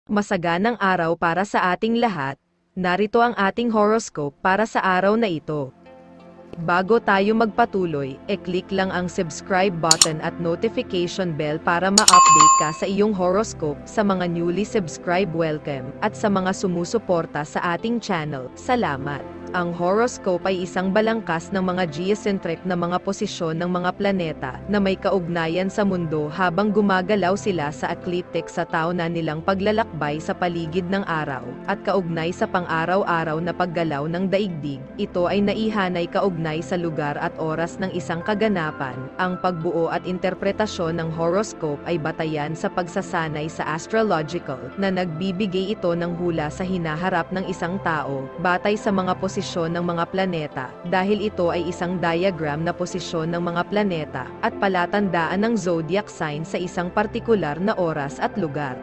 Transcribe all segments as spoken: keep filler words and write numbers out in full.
Masaganang araw para sa ating lahat. Narito ang ating horoscope para sa araw na ito. Bago tayo magpatuloy, e-click lang ang subscribe button at notification bell para ma-update ka sa iyong horoscope. Sa mga newly subscribe, welcome, at sa mga sumusuporta sa ating channel, salamat. Ang horoscope ay isang balangkas ng mga geocentric na mga posisyon ng mga planeta na may kaugnayan sa mundo habang gumagalaw sila sa ecliptic sa tauna nilang paglalakbay sa paligid ng araw, at kaugnay sa pang-araw-araw na paggalaw ng daigdig. Ito ay naihanay kaugnay sa lugar at oras ng isang kaganapan. Ang pagbuo at interpretasyon ng horoscope ay batayan sa pagsasanay sa astrological, na nagbibigay ito ng hula sa hinaharap ng isang tao, batay sa mga posisyon ng mga planeta, dahil ito ay isang diagram na posisyon ng mga planeta, at palatandaan ng zodiac sign sa isang partikular na oras at lugar.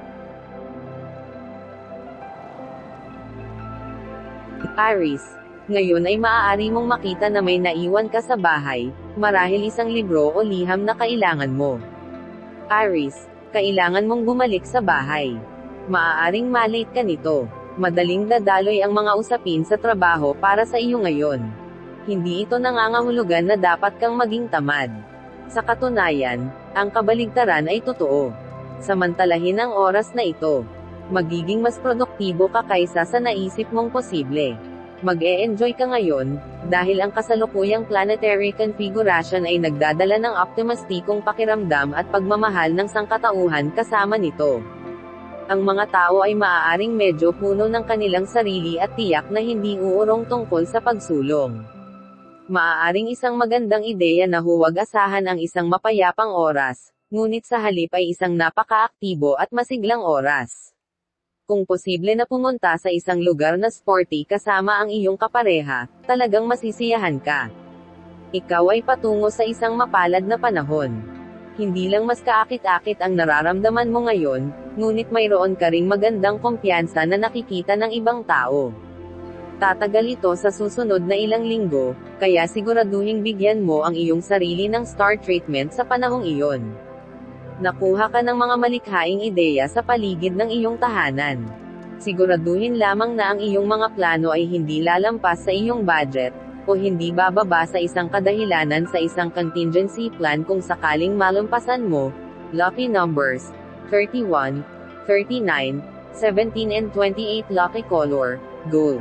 Aries, ngayon ay maaari mong makita na may naiwan ka sa bahay, marahil isang libro o liham na kailangan mo. Aries, kailangan mong bumalik sa bahay. Maaaring malate ka nito. Madaling dadaloy ang mga usapin sa trabaho para sa iyo ngayon. Hindi ito nangangahulugan na dapat kang maging tamad. Sa katunayan, ang kabaligtaran ay totoo. Samantalahin ang oras na ito. Magiging mas produktibo ka kaysa sa naisip mong posible. Mag-e-enjoy ka ngayon, dahil ang kasalukuyang planetary configuration ay nagdadala ng optimistikong pakiramdam at pagmamahal ng sangkatauhan kasama nito. Ang mga tao ay maaaring medyo puno ng kanilang sarili at tiyak na hindi uurong tungkol sa pagsulong. Maaaring isang magandang ideya na huwag asahan ang isang mapayapang oras, ngunit sa halip ay isang napaka-aktibo at masiglang oras. Kung posible na pumunta sa isang lugar na sporty kasama ang iyong kapareha, talagang masisiyahan ka. Ikaw ay patungo sa isang mapalad na panahon. Hindi lang mas kaakit-akit ang nararamdaman mo ngayon, ngunit mayroon ka ring magandang kumpiyansa na nakikita ng ibang tao. Tatagal ito sa susunod na ilang linggo, kaya siguraduhing bigyan mo ang iyong sarili ng star treatment sa panahong iyon. Nakuha ka ng mga malikhaing ideya sa paligid ng iyong tahanan. Siguraduhin lamang na ang iyong mga plano ay hindi lalampas sa iyong budget, o hindi bababa sa isang kadahilanan sa isang contingency plan kung sakaling malampasan mo. Lucky numbers: thirty-one, thirty-nine, seventeen and twenty-eight. Lucky color: gold.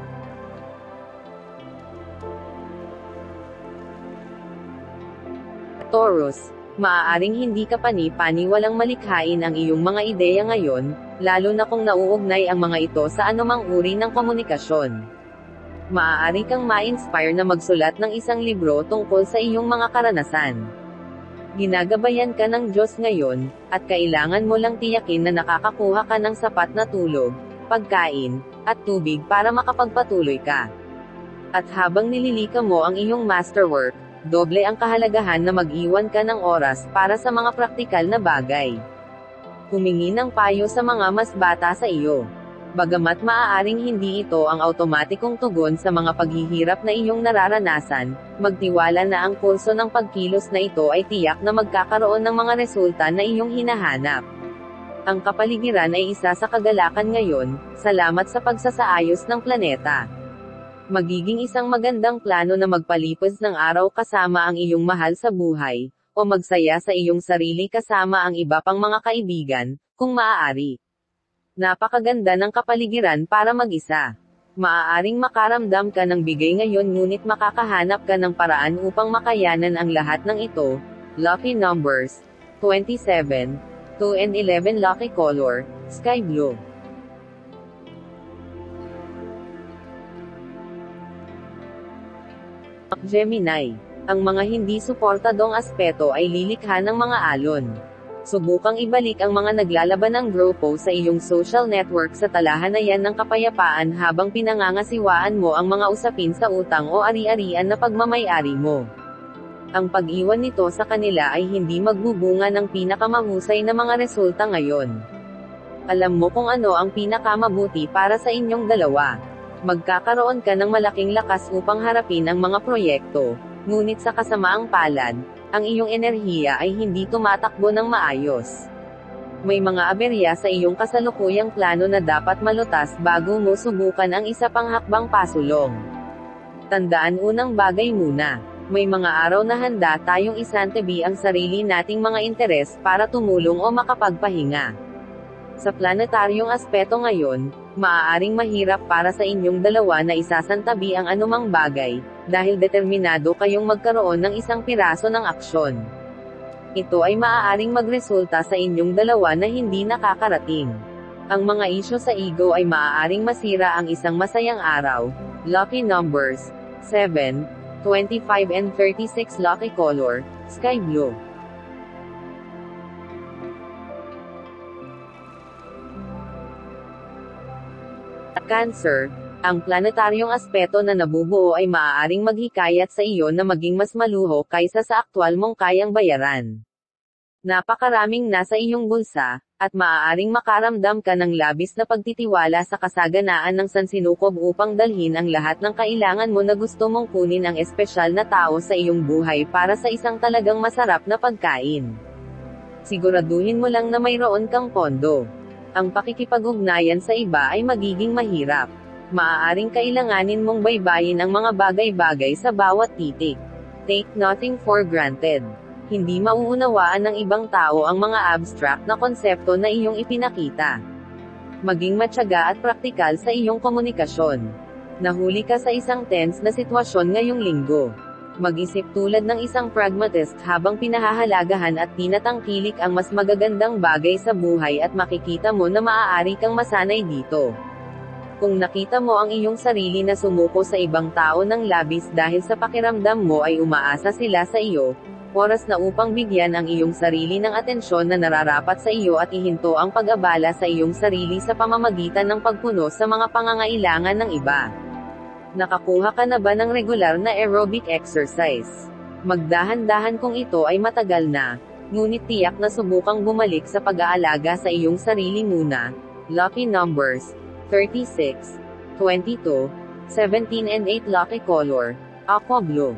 Taurus, maaaring hindi ka pani-paniwalang malikhain ang iyong mga ideya ngayon, lalo na kung nauugnay ang mga ito sa anumang uri ng komunikasyon. Maaari kang ma-inspire na magsulat ng isang libro tungkol sa iyong mga karanasan. Ginagabayan ka ng Diyos ngayon, at kailangan mo lang tiyakin na nakakakuha ka ng sapat na tulog, pagkain, at tubig para makapagpatuloy ka. At habang nililika mo ang iyong masterwork, doble ang kahalagahan na mag-iwan ka ng oras para sa mga praktikal na bagay. Humingi ng payo sa mga mas bata sa iyo. Bagamat maaaring hindi ito ang automatikong tugon sa mga paghihirap na iyong nararanasan, magtiwala na ang kurso ng pagkilos na ito ay tiyak na magkakaroon ng mga resulta na iyong hinahanap. Ang kapaligiran ay isa sa kagalakan ngayon, salamat sa pagsasaayos ng planeta. Magiging isang magandang plano na magpalipas ng araw kasama ang iyong mahal sa buhay, o magsaya sa iyong sarili kasama ang iba pang mga kaibigan, kung maaari. Napakaganda ng kapaligiran para mag-isa. Maaaring makaramdam ka ng bigay ngayon ngunit makakahanap ka ng paraan upang makayanan ang lahat ng ito. Lucky numbers: twenty-seven, two and eleven. Lucky color: sky blue. Gemini, ang mga hindi suportadong aspeto ay lilikha ng mga alon. Subukang ibalik ang mga naglalaban ng grupo sa iyong social network sa talahanayan ng kapayapaan habang pinangangasiwaan mo ang mga usapin sa utang o ari-arian na pagmamay-ari mo. Ang pag-iwan nito sa kanila ay hindi magbubunga ng pinakamahusay na mga resulta ngayon. Alam mo kung ano ang pinakamabuti para sa inyong dalawa. Magkakaroon ka ng malaking lakas upang harapin ang mga proyekto, ngunit sa kasamaang palad, ang iyong enerhiya ay hindi tumatakbo ng maayos. May mga aberya sa iyong kasalukuyang plano na dapat malutas bago mo subukan ang isa pang hakbang pasulong. Tandaan unang bagay muna. May mga araw na handa tayong isantabi ang sarili nating mga interes para tumulong o makapagpahinga. Sa planetaryong aspeto ngayon, maaaring mahirap para sa inyong dalawa na isasantabi ang anumang bagay, dahil determinado kayong magkaroon ng isang piraso ng aksyon. Ito ay maaaring magresulta sa inyong dalawa na hindi nakakarating. Ang mga isyu sa ego ay maaaring masira ang isang masayang araw. Lucky numbers: seven, twenty-five and thirty-six. Lucky color: sky blue. Cancer, ang planetaryong aspeto na nabubuo ay maaaring maghikayat sa iyo na maging mas maluho kaysa sa aktwal mong kayang bayaran. Napakaraming nasa iyong bulsa, at maaaring makaramdam ka ng labis na pagtitiwala sa kasaganaan ng sansinukob upang dalhin ang lahat ng kailangan mo na gusto mong kunin ang espesyal na tao sa iyong buhay para sa isang talagang masarap na pagkain. Siguraduhin mo lang na mayroon kang pondo. Ang pakikipag-ugnayan sa iba ay magiging mahirap. Maaaring kailanganin mong baybayin ang mga bagay-bagay sa bawat titik. Take nothing for granted. Hindi mauunawaan ng ibang tao ang mga abstract na konsepto na iyong ipinakita. Maging matyaga at praktikal sa iyong komunikasyon. Nahuli ka sa isang tense na sitwasyon ngayong linggo. Mag-isip tulad ng isang pragmatist habang pinahahalagahan at tinatangkilik ang mas magagandang bagay sa buhay at makikita mo na maaari kang masanay dito. Kung nakita mo ang iyong sarili na sumuko sa ibang tao ng labis dahil sa pakiramdam mo ay umaasa sila sa iyo, oras na upang bigyan ang iyong sarili ng atensyon na nararapat sa iyo at ihinto ang pag-abala sa iyong sarili sa pamamagitan ng pagpuno sa mga pangangailangan ng iba. Nakakuha ka na ba ng regular na aerobic exercise? Magdahan-dahan kung ito ay matagal na, ngunit tiyak na subukang bumalik sa pag-aalaga sa iyong sarili muna. Lucky numbers: thirty-six, twenty-two, seventeen and eight. Lucky color: aqua blue.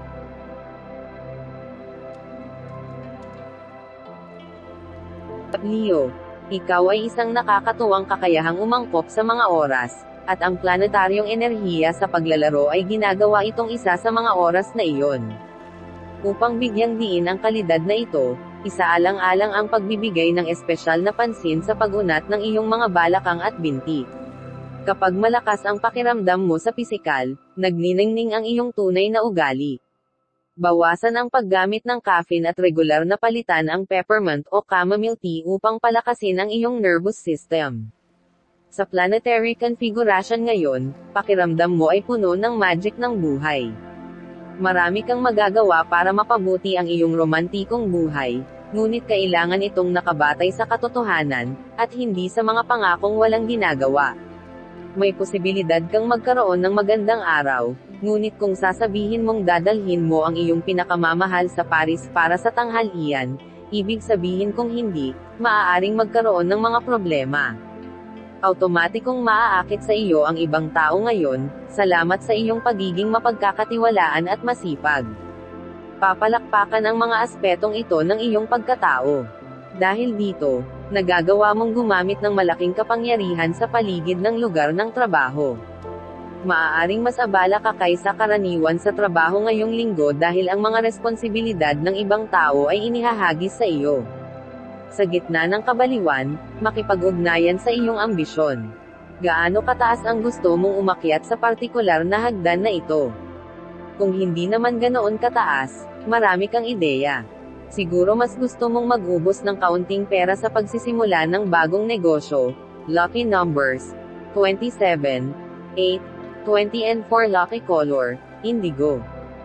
Leo, ikaw ay isang nakakatuwang kakayahang umangkop sa mga oras, at ang planetaryong enerhiya sa paglalaro ay ginagawa itong isa sa mga oras na iyon. Upang bigyang diin ang kalidad na ito, isaalang-alang ang pagbibigay ng espesyal na pansin sa pag-unat ng iyong mga balakang at binti. Kapag malakas ang pakiramdam mo sa pisikal, nagniningning ang iyong tunay na ugali. Bawasan ang paggamit ng caffeine at regular na palitan ang peppermint o chamomile tea upang palakasin ang iyong nervous system. Sa planetary configuration ngayon, pakiramdam mo ay puno ng magic ng buhay. Marami kang magagawa para mapabuti ang iyong romantikong buhay, ngunit kailangan itong nakabatay sa katotohanan, at hindi sa mga pangakong walang ginagawa. May posibilidad kang magkaroon ng magandang araw, ngunit kung sasabihin mong dadalhin mo ang iyong pinakamamahal sa Paris para sa tanghalian, ibig sabihin kung hindi, maaaring magkaroon ng mga problema. Automatikong maaakit sa iyo ang ibang tao ngayon, salamat sa iyong pagiging mapagkakatiwalaan at masipag. Papalakpakan ang mga aspetong ito ng iyong pagkatao. Dahil dito, nagagawa mong gumamit ng malaking kapangyarihan sa paligid ng lugar ng trabaho. Maaaring mas abala ka kaysa karaniwan sa trabaho ngayong linggo dahil ang mga responsibilidad ng ibang tao ay inihahagis sa iyo. Sa gitna ng kabaliwan, makipag-ugnayan sa iyong ambisyon. Gaano kataas ang gusto mong umakyat sa partikular na hagdan na ito? Kung hindi naman ganoon kataas, marami kang ideya. Siguro mas gusto mong mag-ubos ng kaunting pera sa pagsisimula ng bagong negosyo. Lucky numbers: twenty-seven, eight, twenty and four. Lucky color: indigo.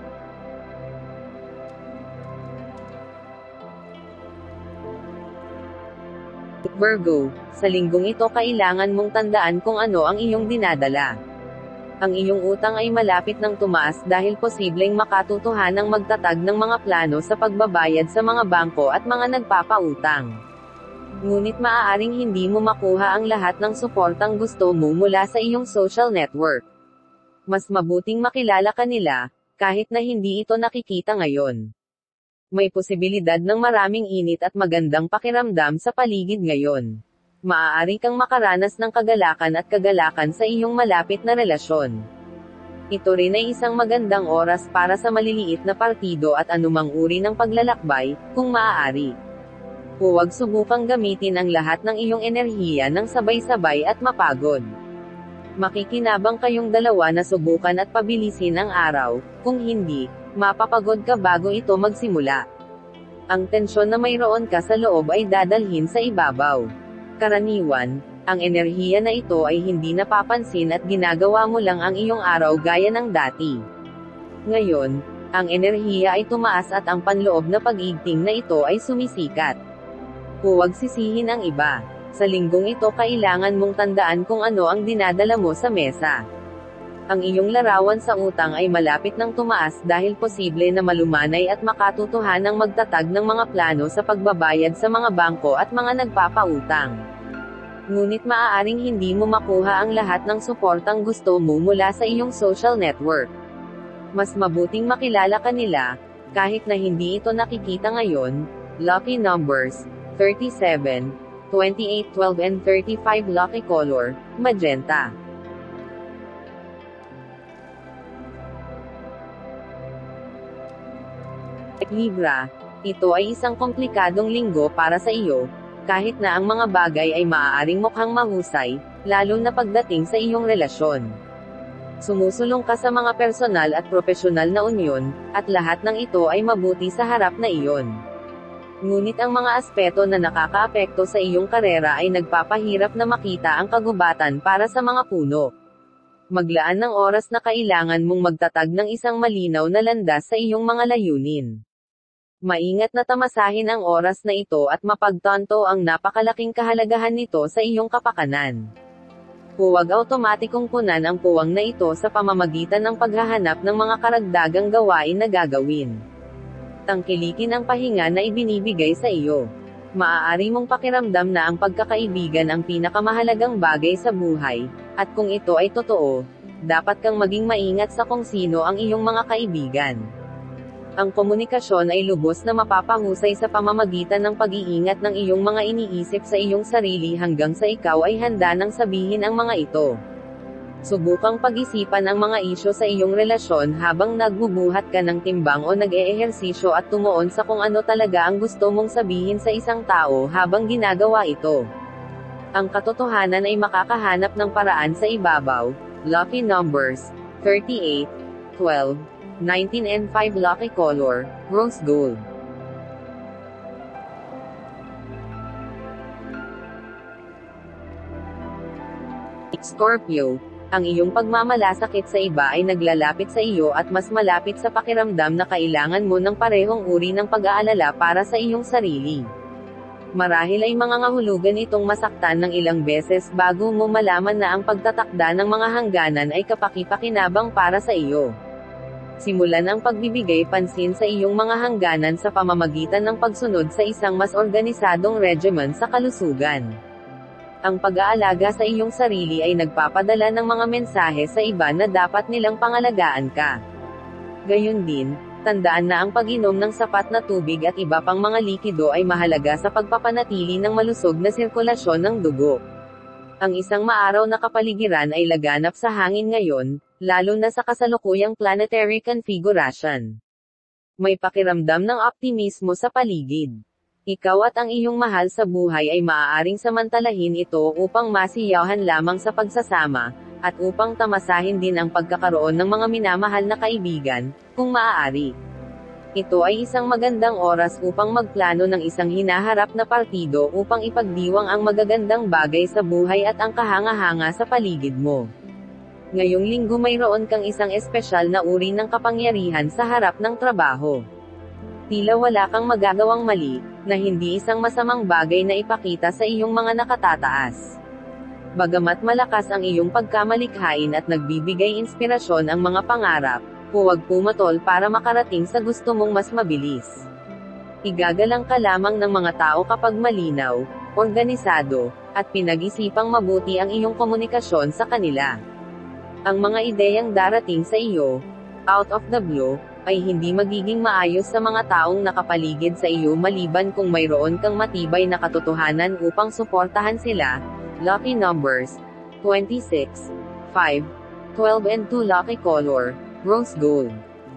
Virgo, sa linggong ito kailangan mong tandaan kung ano ang iyong dinadala. Ang iyong utang ay malapit ng tumaas dahil posibleng makatutuhanang magtatag ng mga plano sa pagbabayad sa mga bangko at mga nagpapautang. Ngunit maaaring hindi mo makuha ang lahat ng suportang gusto mo mula sa iyong social network. Mas mabuting makilala ka nila, kahit na hindi ito nakikita ngayon. May posibilidad ng maraming init at magandang pakiramdam sa paligid ngayon. Maaari kang makaranas ng kagalakan at kagalakan sa iyong malapit na relasyon. Ito rin ay isang magandang oras para sa maliliit na partido at anumang uri ng paglalakbay, kung maaari. Huwag subukang gamitin ang lahat ng iyong enerhiya ng sabay-sabay at mapagod. Makikinabang kayong dalawa na subukan at pabilisin ang araw, kung hindi, mapapagod ka bago ito magsimula. Ang tensyon na mayroon ka sa loob ay dadalhin sa ibabaw. Karaniwan, ang enerhiya na ito ay hindi napapansin at ginagawa mo lang ang iyong araw gaya ng dati. Ngayon, ang enerhiya ay tumaas at ang panloob na pag-igting na ito ay sumisikat. Huwag sisihin ang iba. Sa linggong ito kailangan mong tandaan kung ano ang dinadala mo sa mesa. Ang iyong larawan sa utang ay malapit ng tumaas dahil posible na malumanay at makatutuhanang magtatag ng mga plano sa pagbabayad sa mga bangko at mga nagpapautang. Ngunit maaaring hindi mo makuha ang lahat ng suportang gusto mo mula sa iyong social network. Mas mabuting makilala ka nila, kahit na hindi ito nakikita ngayon. Lucky numbers, thirty-seven, twenty-eight, twelve and thirty-five. Lucky color, magenta. Libra, ito ay isang komplikadong linggo para sa iyo, kahit na ang mga bagay ay maaaring mukhang mahusay, lalo na pagdating sa iyong relasyon. Sumusulong ka sa mga personal at profesional na unyon, at lahat ng ito ay mabuti sa harap na iyon. Ngunit ang mga aspeto na nakakaapekto sa iyong karera ay nagpapahirap na makita ang kagubatan para sa mga puno. Maglaan ng oras na kailangan mong magtatag ng isang malinaw na landas sa iyong mga layunin. Maingat na tamasahin ang oras na ito at mapagtanto ang napakalaking kahalagahan nito sa iyong kapakanan. Huwag automatikong punan ang puwang na ito sa pamamagitan ng paghahanap ng mga karagdagang gawain na gagawin. Tangkilikin ang pahinga na ibinibigay sa iyo. Maaari mong pakiramdam na ang pagkakaibigan ang pinakamahalagang bagay sa buhay, at kung ito ay totoo, dapat kang maging maingat sa kung sino ang iyong mga kaibigan. Ang komunikasyon ay lubos na mapapahusay sa pamamagitan ng pag-iingat ng iyong mga iniisip sa iyong sarili hanggang sa ikaw ay handa nang sabihin ang mga ito. Subukang pag-isipan ang mga isyo sa iyong relasyon habang nagbubuhat ka ng timbang o nag-eehersisyo at tumuon sa kung ano talaga ang gusto mong sabihin sa isang tao habang ginagawa ito. Ang katotohanan ay makakahanap ng paraan sa ibabaw. Lucky numbers, thirty-eight, twelve, nineteen and five. Lucky color, rose gold. Scorpio, ang iyong pagmamalasakit sa iba ay naglalapit sa iyo at mas malapit sa pakiramdam na kailangan mo ng parehong uri ng pag-aalala para sa iyong sarili. Marahil ay mangangahulugan itong masaktan ng ilang beses bago mo malaman na ang pagtatakda ng mga hangganan ay kapaki-pakinabang para sa iyo. Simulan ang pagbibigay pansin sa iyong mga hangganan sa pamamagitan ng pagsunod sa isang mas organisadong regimen sa kalusugan. Ang pag-aalaga sa iyong sarili ay nagpapadala ng mga mensahe sa iba na dapat nilang pangalagaan ka. Gayon din, tandaan na ang pag-inom ng sapat na tubig at iba pang mga likido ay mahalaga sa pagpapanatili ng malusog na sirkulasyon ng dugo. Ang isang maaraw na kapaligiran ay laganap sa hangin ngayon, lalo na sa kasalukuyang planetary configuration. May pakiramdam ng optimismo sa paligid. Ikaw at ang iyong mahal sa buhay ay maaaring samantalahin ito upang masiyahan lamang sa pagsasama, at upang tamasahin din ang pagkakaroon ng mga minamahal na kaibigan, kung maaari. Ito ay isang magandang oras upang magplano ng isang hinaharap na partido upang ipagdiwang ang magagandang bagay sa buhay at ang kahanga-hanga sa paligid mo. Ngayong linggo mayroon kang isang espesyal na uri ng kapangyarihan sa harap ng trabaho. Tila wala kang magagawang mali, na hindi isang masamang bagay na ipakita sa iyong mga nakatataas. Bagamat malakas ang iyong pagkamalikhain at nagbibigay inspirasyon ang mga pangarap, huwag pumatol para makarating sa gusto mong mas mabilis. Igagalang ka lamang ng mga tao kapag malinaw, organisado, at pinag-isipang mabuti ang iyong komunikasyon sa kanila. Ang mga ideyang darating sa iyo, out of the blue, ay hindi magiging maayos sa mga taong nakapaligid sa iyo maliban kung mayroon kang matibay na katotohanan upang suportahan sila. Lucky numbers: twenty-six, five, twelve and two. Lucky color: rose gold.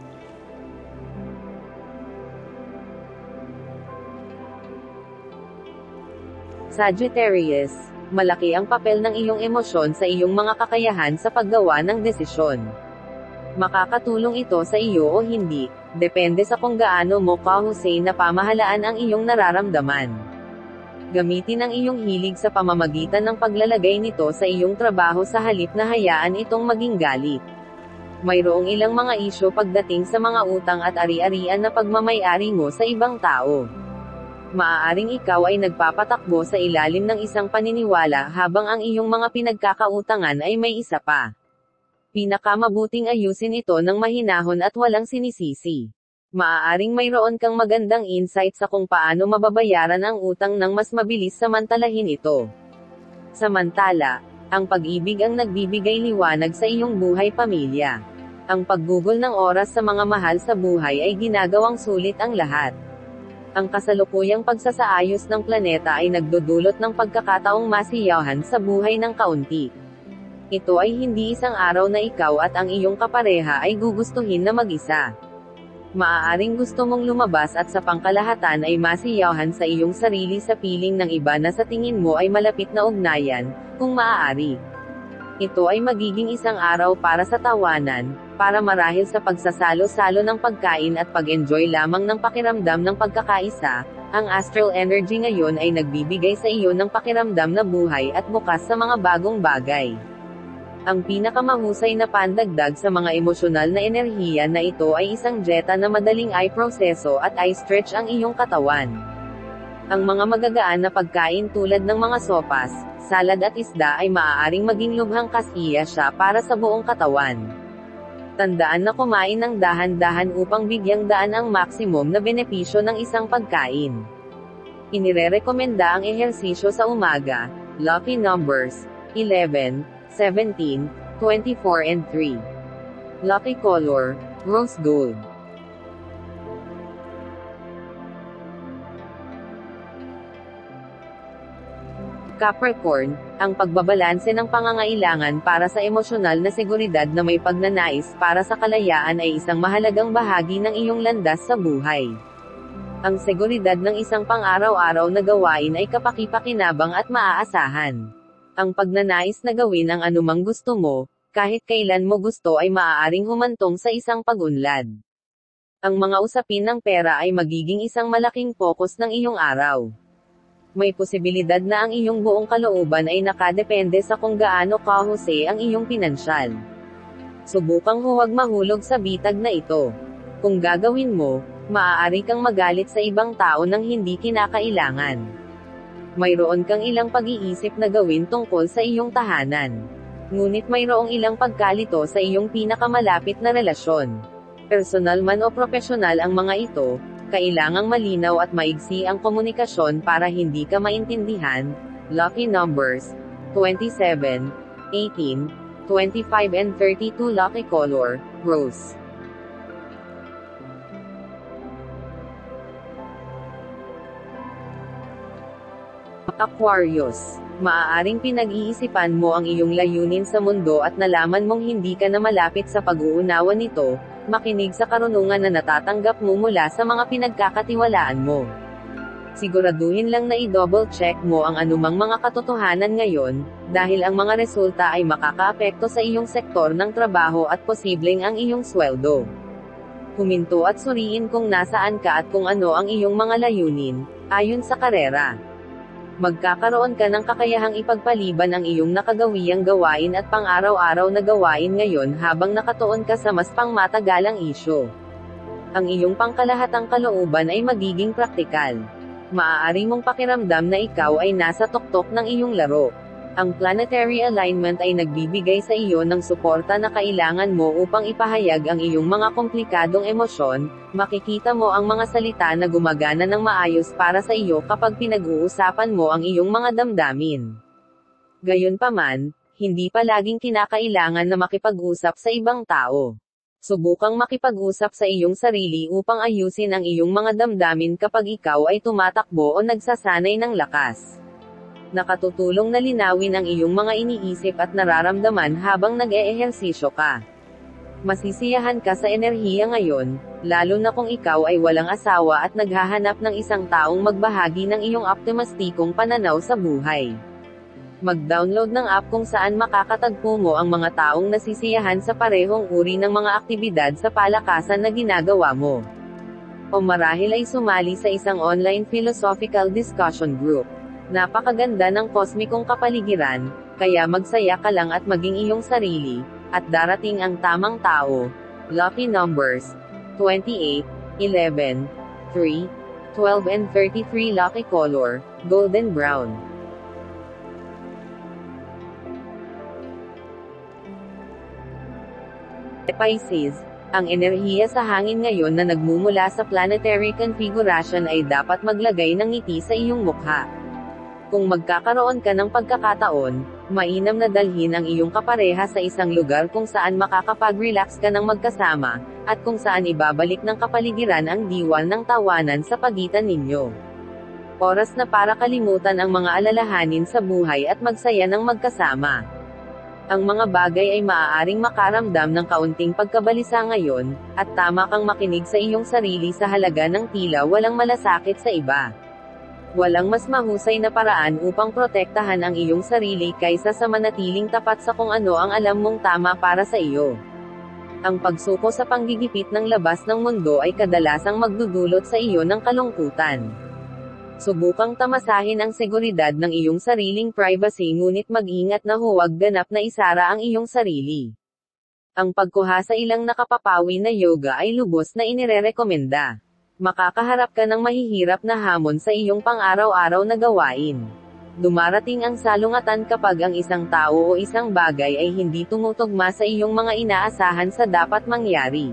Sagittarius, malaki ang papel ng iyong emosyon sa iyong mga kakayahan sa paggawa ng desisyon. Makakatulong ito sa iyo o hindi, depende sa kung gaano mo kahusay na pamahalaan ang iyong nararamdaman. Gamitin ang iyong hilig sa pamamagitan ng paglalagay nito sa iyong trabaho sa halip na hayaan itong maging galit. Mayroong ilang mga isyu pagdating sa mga utang at ari-arian na pagmamay-ari mo sa ibang tao. Maaaring ikaw ay nagpapatakbo sa ilalim ng isang paniniwala habang ang iyong mga pinagkakautangan ay may isa pa. Pinakamabuting ayusin ito ng mahinahon at walang sinisisi. Maaaring mayroon kang magandang insight sa kung paano mababayaran ang utang ng mas mabilis samantalahin ito. Samantala, ang pag-ibig ang nagbibigay liwanag sa iyong buhay pamilya. Ang paggugol ng oras sa mga mahal sa buhay ay ginagawang sulit ang lahat. Ang kasalukuyang pagsasaayos ng planeta ay nagdudulot ng pagkakataong masiyahan sa buhay ng kaunti. Ito ay hindi isang araw na ikaw at ang iyong kapareha ay gugustuhin na mag-isa. Maaaring gusto mong lumabas at sa pangkalahatan ay masiyahan sa iyong sarili sa piling ng iba na sa tingin mo ay malapit na ugnayan, kung maaari. Ito ay magiging isang araw para sa tawanan, para marahil sa pagsasalo-salo ng pagkain at pag-enjoy lamang ng pakiramdam ng pagkakaisa. Ang astral energy ngayon ay nagbibigay sa iyo ng pakiramdam na buhay at bukas sa mga bagong bagay. Ang pinakamahusay na pandagdag sa mga emosyonal na enerhiya na ito ay isang dieta na madaling i-proseso at i-stretch ang iyong katawan. Ang mga magagaan na pagkain tulad ng mga sopas, salad at isda ay maaaring maging lubhang kasiya siya para sa buong katawan. Tandaan na kumain ng dahan-dahan upang bigyang daan ang maximum na benepisyo ng isang pagkain. Inirerekomenda ang ehersisyo sa umaga. Lucky numbers: eleven, seventeen, twenty-four and three. Lucky color: rose gold. Capricorn, ang pagbabalanse ng pangangailangan para sa emosyonal na seguridad na may pagnanais para sa kalayaan ay isang mahalagang bahagi ng iyong landas sa buhay. Ang seguridad ng isang pang-araw-araw na gawain ay kapaki-pakinabang at maaasahan. Ang pagnanais na gawin ang anumang gusto mo, kahit kailan mo gusto ay maaaring humantong sa isang pag-unlad. Ang mga usapin ng pera ay magiging isang malaking focus ng iyong araw. May posibilidad na ang iyong buong kalooban ay nakadepende sa kung gaano kahusay ang iyong pinansyal. Subukang huwag mahulog sa bitag na ito. Kung gagawin mo, maaari kang magalit sa ibang tao nang hindi kinakailangan. Mayroon kang ilang pag-iisip na gawin tungkol sa iyong tahanan. Ngunit mayroong ilang pagkalito sa iyong pinakamalapit na relasyon. Personal man o profesional ang mga ito, kailangang malinaw at maigsi ang komunikasyon para hindi ka maintindihan. Lucky numbers: twenty-seven, eighteen, twenty-five and thirty-two. Lucky color: rose. Aquarius, maaaring pinag-iisipan mo ang iyong layunin sa mundo at nalaman mong hindi ka na malapit sa pag-uunawa nito. Makinig sa karunungan na natatanggap mo mula sa mga pinagkakatiwalaan mo. Siguraduhin lang na i-double check mo ang anumang mga katotohanan ngayon, dahil ang mga resulta ay makakaapekto sa iyong sektor ng trabaho at posibleng ang iyong sweldo. Huminto at suriin kung nasaan ka at kung ano ang iyong mga layunin, ayon sa karera. Magkakaroon ka ng kakayahang ipagpaliban ang iyong nakagawiyang gawain at pang-araw-araw na gawain ngayon habang nakatuon ka sa mas pangmatagalang isyu. Ang iyong pangkalahatang kalooban ay magiging praktikal. Maaari mong pakiramdam na ikaw ay nasa tuktok ng iyong laro. Ang planetary alignment ay nagbibigay sa iyo ng suporta na kailangan mo upang ipahayag ang iyong mga komplikadong emosyon. Makikita mo ang mga salita na gumagana ng maayos para sa iyo kapag pinag-uusapan mo ang iyong mga damdamin. Gayunpaman, hindi palaging kinakailangan na makipag-usap sa ibang tao. Subukang makipag-usap sa iyong sarili upang ayusin ang iyong mga damdamin kapag ikaw ay tumatakbo o nagsasanay ng lakas. Nakatutulong na linawin ang iyong mga iniisip at nararamdaman habang nag-eehersisyo ka. Masisiyahan ka sa enerhiya ngayon, lalo na kung ikaw ay walang asawa at naghahanap ng isang taong magbahagi ng iyong optimistikong pananaw sa buhay. Mag-download ng app kung saan makakatagpo mo ang mga taong nasisiyahan sa parehong uri ng mga aktibidad sa palakasan na ginagawa mo. O marahil ay sumali sa isang online philosophical discussion group. Napakaganda ng kosmikong kapaligiran, kaya magsaya ka lang at maging iyong sarili, at darating ang tamang tao. Lucky numbers: twenty-eight, eleven, three, twelve and thirty-three. Lucky color: golden brown. Pisces, ang enerhiya sa hangin ngayon na nagmumula sa planetary configuration ay dapat maglagay ng ngiti sa iyong mukha. Kung magkakaroon ka ng pagkakataon, mainam na dalhin ang iyong kapareha sa isang lugar kung saan makakapag-relax ka ng magkasama, at kung saan ibabalik ng kapaligiran ang diwan ng tawanan sa pagitan ninyo. Oras na para kalimutan ang mga alalahanin sa buhay at magsaya ng magkasama. Ang mga bagay ay maaaring makaramdam ng kaunting pagkabalisa ngayon, at tama kang makinig sa iyong sarili sa halaga ng tila walang malasakit sa iba. Walang mas mahusay na paraan upang protektahan ang iyong sarili kaysa sa manatiling tapat sa kung ano ang alam mong tama para sa iyo. Ang pagsuko sa panggigipit ng labas ng mundo ay kadalasang magdudulot sa iyo ng kalungkutan. Subukang tamasahin ang seguridad ng iyong sariling privacy, ngunit mag-ingat na huwag ganap na isara ang iyong sarili. Ang pagkuha sa ilang nakapapawi na yoga ay lubos na inirerekomenda. Makakaharap ka ng mahihirap na hamon sa iyong pang-araw-araw na gawain. Dumarating ang salungatan kapag ang isang tao o isang bagay ay hindi tumutugma sa iyong mga inaasahan sa dapat mangyari.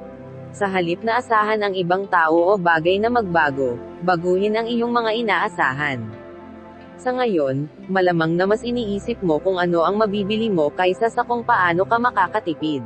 Sa halip na asahan ang ibang tao o bagay na magbago, baguhin ang iyong mga inaasahan. Sa ngayon, malamang na mas iniisip mo kung ano ang mabibili mo kaysa sa kung paano ka makakatipid.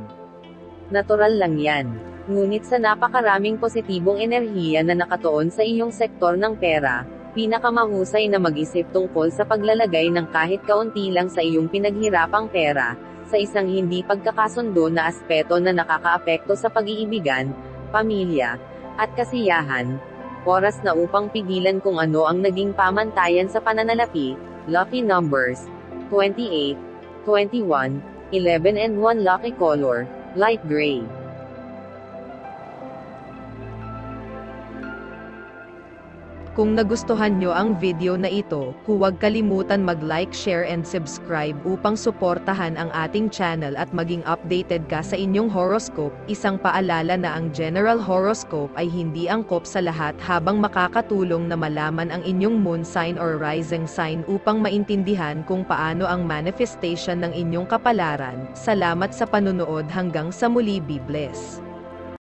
Natural lang yan. Ngunit sa napakaraming positibong enerhiya na nakatuon sa iyong sektor ng pera, pinakamahusay na mag-isip tungkol sa paglalagay ng kahit kaunti lang sa iyong pinaghirapang pera, sa isang hindi pagkakasundo na aspeto na nakakaapekto sa pag-iibigan, pamilya, at kasiyahan. Oras na upang pigilan kung ano ang naging pamantayan sa pananalapi. Lucky numbers: twenty-eight, twenty-one, eleven and one. Lucky color: light gray. Kung nagustuhan nyo ang video na ito, huwag kalimutan mag-like, share and subscribe upang suportahan ang ating channel at maging updated ka sa inyong horoscope. Isang paalala na ang general horoscope ay hindi angkop sa lahat, habang makakatulong na malaman ang inyong moon sign or rising sign upang maintindihan kung paano ang manifestation ng inyong kapalaran. Salamat sa panunood, hanggang sa muli, be blessed.